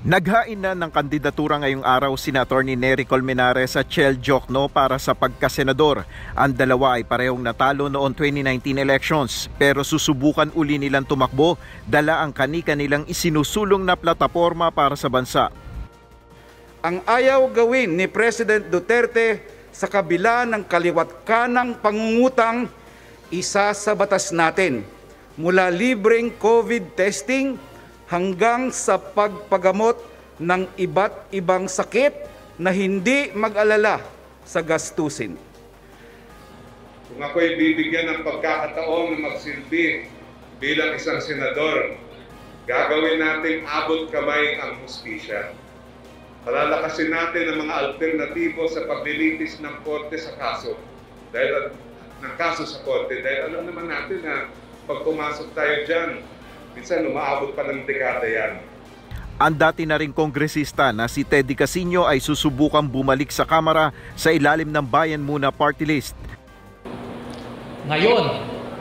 Naghain na ng kandidatura ngayong araw sina Atty. Neri Colmenares at Chel Diokno para sa pagkasenador. Ang dalawa ay parehong natalo noong 2019 elections pero susubukan uli nilang tumakbo dala ang kani-kanilang isinusulong na plataporma para sa bansa. Ang ayaw gawin ni President Duterte sa kabila ng kaliwat kanang pangungutang, isa sa batas natin mula libreng COVID testing hanggang sa pagpagamot ng iba't ibang sakit na hindi mag-alala sa gastusin. Kung ako'y bibigyan ng pagkakataon na magsilbi bilang isang senador, gagawin nating abot kamay ang hustisya. Palalakasin natin ang mga alternatibo sa paglilitis ng korte sa kaso. Dahil sa korte, dahil alam naman natin na pag pumasok tayo dyan, minsan umaabot pa ng dekada yan. Ang dati na ring kongresista na si Teddy Casino ay susubukang bumalik sa Kamara sa ilalim ng Bayan Muna Party List. Ngayon,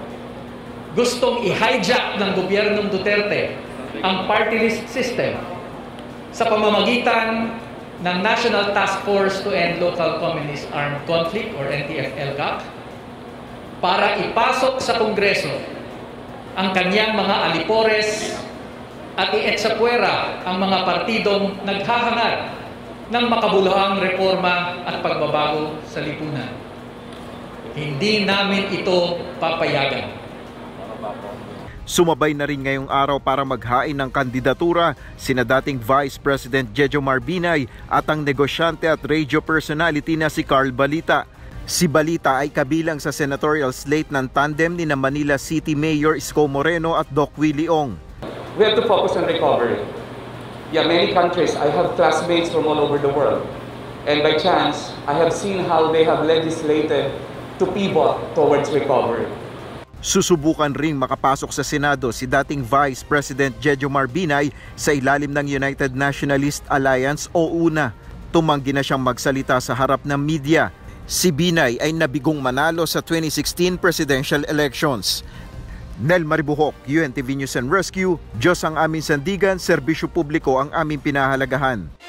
gustong i-hijack ng gobyernong Duterte ang party list system sa pamamagitan ng National Task Force to End Local Communist Armed Conflict or NTF-LCAC para ipasok sa Kongreso ang kanyang mga alipores at i-etsapuera ang mga partidong naghahangad ng makabuluhang reforma at pagbabago sa lipunan. Hindi namin ito papayagan. Sumabay na rin ngayong araw para maghain ng kandidatura sina dating Vice President Jejomar Binay at ang negosyante at radio personality na si Carl Balita. Si Balita ay kabilang sa senatorial slate ng tandem ni Manila City Mayor Isko Moreno at Doc Willie Ong. We have to focus on recovery. Yeah, many countries, I have classmates from all over the world. And by chance, I have seen how they have legislated to pivot towards recovery. Susubukan ring makapasok sa Senado si dating Vice President Jejomar Binay sa ilalim ng United Nationalist Alliance o UNA. Tumanggi na siyang magsalita sa harap ng media. Si Binay ay nabigong manalo sa 2016 presidential elections. Nel Maribuhok, UNTV News and Rescue, Diyos ang aming sandigan, serbisyo publiko ang aming pinahalagahan.